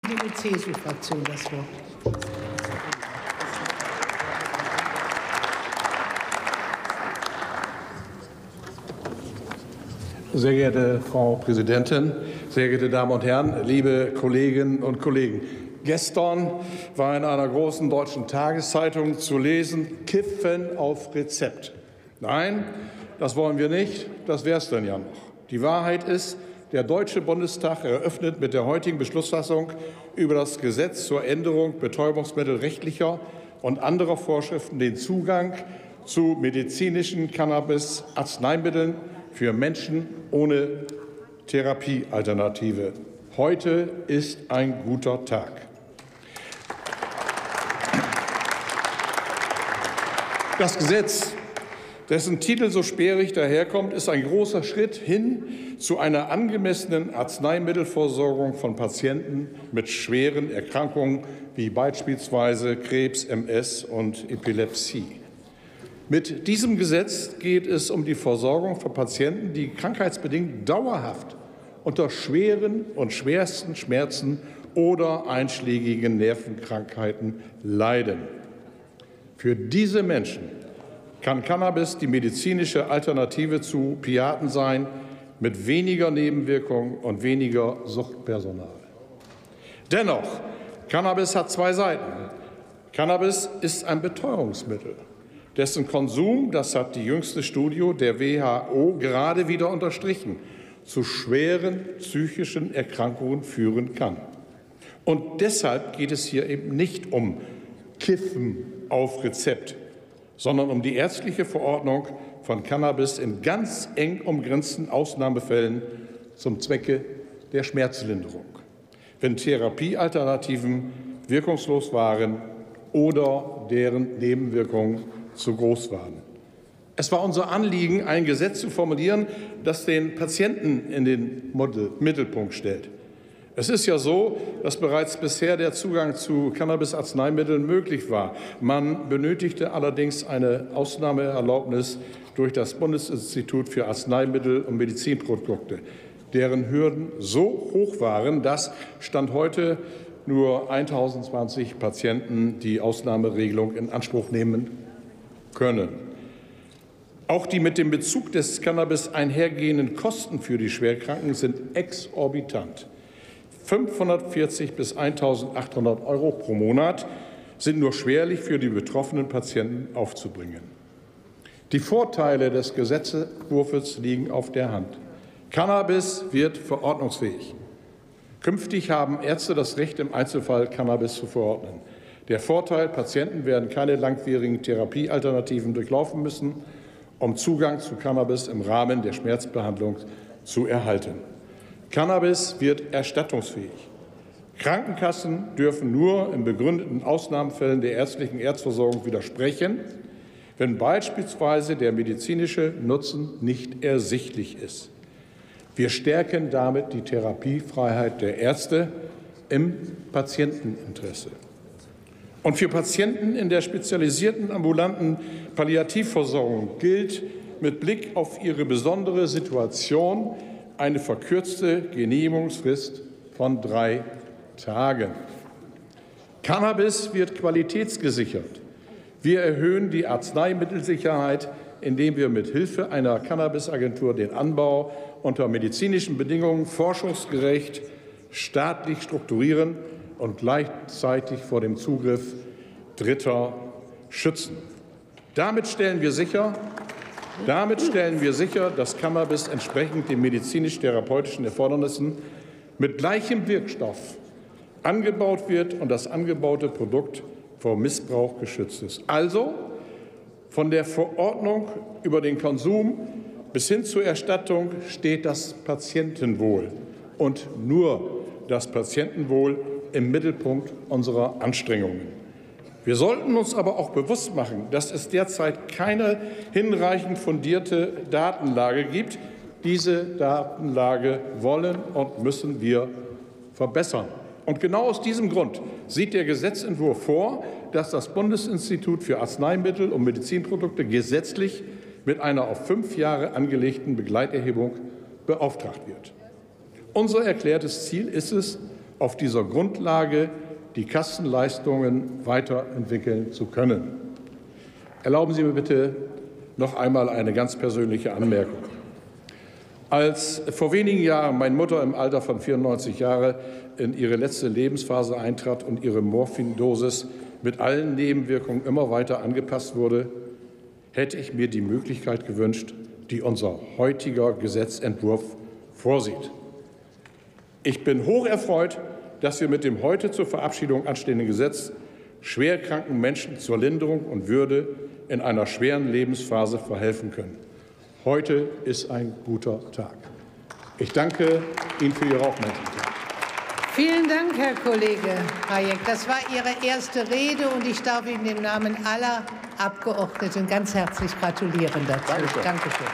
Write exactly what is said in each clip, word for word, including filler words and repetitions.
für die C S U-Fraktion das Wort. Sehr geehrte Frau Präsidentin, sehr geehrte Damen und Herren, liebe Kolleginnen und Kollegen! Gestern war in einer großen deutschen Tageszeitung zu lesen, Kiffen auf Rezept. Nein, das wollen wir nicht, das wäre es denn ja noch. Die Wahrheit ist, der Deutsche Bundestag eröffnet mit der heutigen Beschlussfassung über das Gesetz zur Änderung betäubungsmittelrechtlicher und anderer Vorschriften den Zugang zu medizinischen Cannabis-Arzneimitteln für Menschen ohne Therapiealternative. Heute ist ein guter Tag. Das Gesetz, dessen Titel so sperrig daherkommt, ist ein großer Schritt hin zu einer angemessenen Arzneimittelversorgung von Patienten mit schweren Erkrankungen wie beispielsweise Krebs, M S und Epilepsie. Mit diesem Gesetz geht es um die Versorgung von Patienten, die krankheitsbedingt dauerhaft unter schweren und schwersten Schmerzen oder einschlägigen Nervenkrankheiten leiden. Für diese Menschen kann Cannabis die medizinische Alternative zu Opiaten sein, mit weniger Nebenwirkungen und weniger Suchtpersonal. Dennoch, Cannabis hat zwei Seiten. Cannabis ist ein Betäubungsmittel, dessen Konsum, das hat die jüngste Studie der W H O gerade wieder unterstrichen, zu schweren psychischen Erkrankungen führen kann. Und deshalb geht es hier eben nicht um Kiffen auf Rezept, sondern um die ärztliche Verordnung von Cannabis in ganz eng umgrenzten Ausnahmefällen zum Zwecke der Schmerzlinderung, wenn Therapiealternativen wirkungslos waren oder deren Nebenwirkungen zu groß waren. Es war unser Anliegen, ein Gesetz zu formulieren, das den Patienten in den Mittelpunkt stellt. Es ist ja so, dass bereits bisher der Zugang zu Cannabis-Arzneimitteln möglich war. Man benötigte allerdings eine Ausnahmeerlaubnis durch das Bundesinstitut für Arzneimittel und Medizinprodukte, deren Hürden so hoch waren, dass Stand heute nur tausendzwanzig Patienten die Ausnahmeregelung in Anspruch nehmen können. Auch die mit dem Bezug des Cannabis einhergehenden Kosten für die Schwerkranken sind exorbitant. fünfhundertvierzig bis eintausendachthundert Euro pro Monat sind nur schwerlich für die betroffenen Patienten aufzubringen. Die Vorteile des Gesetzentwurfs liegen auf der Hand. Cannabis wird verordnungsfähig. Künftig haben Ärzte das Recht, im Einzelfall Cannabis zu verordnen. Der Vorteil: Patienten werden keine langwierigen Therapiealternativen durchlaufen müssen, um Zugang zu Cannabis im Rahmen der Schmerzbehandlung zu erhalten. Cannabis wird erstattungsfähig. Krankenkassen dürfen nur in begründeten Ausnahmefällen der ärztlichen Erstversorgung widersprechen, wenn beispielsweise der medizinische Nutzen nicht ersichtlich ist. Wir stärken damit die Therapiefreiheit der Ärzte im Patienteninteresse. Und für Patienten in der spezialisierten ambulanten Palliativversorgung gilt mit Blick auf ihre besondere Situation eine verkürzte Genehmigungsfrist von drei Tagen. Cannabis wird qualitätsgesichert. Wir erhöhen die Arzneimittelsicherheit, indem wir mit Hilfe einer Cannabisagentur den Anbau unter medizinischen Bedingungen forschungsgerecht staatlich strukturieren und gleichzeitig vor dem Zugriff Dritter schützen. Damit stellen wir sicher, Damit stellen wir sicher, dass Cannabis entsprechend den medizinisch-therapeutischen Erfordernissen mit gleichem Wirkstoff angebaut wird und das angebaute Produkt vor Missbrauch geschützt ist. Also von der Verordnung über den Konsum bis hin zur Erstattung steht das Patientenwohl und nur das Patientenwohl im Mittelpunkt unserer Anstrengungen. Wir sollten uns aber auch bewusst machen, dass es derzeit keine hinreichend fundierte Datenlage gibt. Diese Datenlage wollen und müssen wir verbessern. Und genau aus diesem Grund sieht der Gesetzentwurf vor, dass das Bundesinstitut für Arzneimittel und Medizinprodukte gesetzlich mit einer auf fünf Jahre angelegten Begleiterhebung beauftragt wird. Unser erklärtes Ziel ist es, auf dieser Grundlage die Kassenleistungen weiterentwickeln zu können. Erlauben Sie mir bitte noch einmal eine ganz persönliche Anmerkung. Als vor wenigen Jahren meine Mutter im Alter von vierundneunzig Jahren in ihre letzte Lebensphase eintrat und ihre Morphindosis mit allen Nebenwirkungen immer weiter angepasst wurde, hätte ich mir die Möglichkeit gewünscht, die unser heutiger Gesetzentwurf vorsieht. Ich bin hocherfreut, dass wir mit dem heute zur Verabschiedung anstehenden Gesetz schwerkranken Menschen zur Linderung und Würde in einer schweren Lebensphase verhelfen können. Heute ist ein guter Tag. Ich danke Ihnen für Ihre Aufmerksamkeit. Vielen Dank, Herr Kollege Hayek. Das war Ihre erste Rede, und ich darf Ihnen im Namen aller Abgeordneten ganz herzlich gratulieren dazu. Dankeschön. Dankeschön.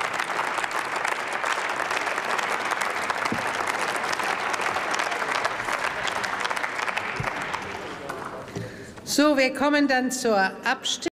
So, wir kommen dann zur Abstimmung.